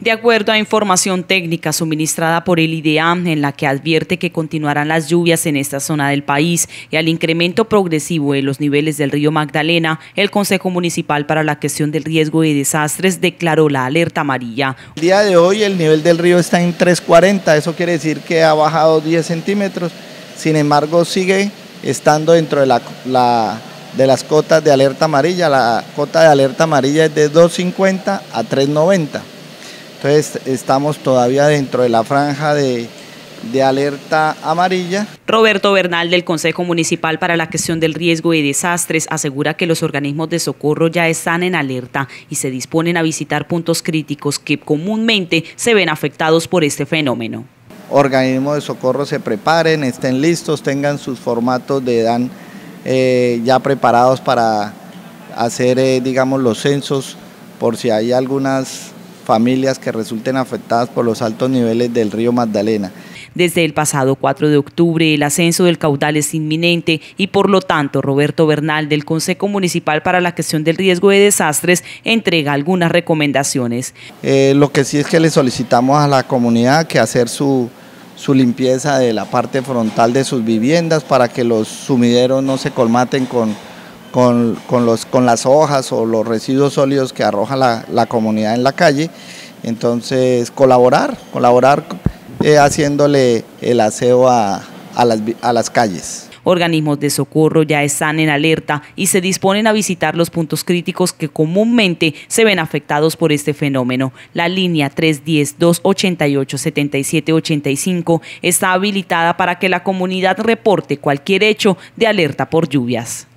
De acuerdo a información técnica suministrada por el IDEAM, en la que advierte que continuarán las lluvias en esta zona del país y al incremento progresivo de los niveles del río Magdalena, el Consejo Municipal para la Gestión del Riesgo de Desastres declaró la alerta amarilla. El día de hoy el nivel del río está en 340, eso quiere decir que ha bajado 10 centímetros, sin embargo sigue estando dentro de las cotas de alerta amarilla. La cota de alerta amarilla es de 250 a 390. Entonces estamos todavía dentro de la franja de alerta amarilla. Roberto Bernal, del Consejo Municipal para la Gestión del Riesgo de Desastres, asegura que los organismos de socorro ya están en alerta y se disponen a visitar puntos críticos que comúnmente se ven afectados por este fenómeno. Organismos de socorro se preparen, estén listos, tengan sus formatos de DAN ya preparados para hacer, digamos, los censos por si hay algunas familias que resulten afectadas por los altos niveles del río Magdalena. Desde el pasado 4 de octubre el ascenso del caudal es inminente y por lo tanto Roberto Bernal, del Consejo Municipal para la Gestión del Riesgo de Desastres, entrega algunas recomendaciones. Lo que sí es que le solicitamos a la comunidad que hacer su limpieza de la parte frontal de sus viviendas para que los sumideros no se colmaten con las hojas o los residuos sólidos que arroja la comunidad en la calle. Entonces colaborar haciéndole el aseo a las calles. Organismos de socorro ya están en alerta y se disponen a visitar los puntos críticos que comúnmente se ven afectados por este fenómeno. La línea 310-288-7785 está habilitada para que la comunidad reporte cualquier hecho de alerta por lluvias.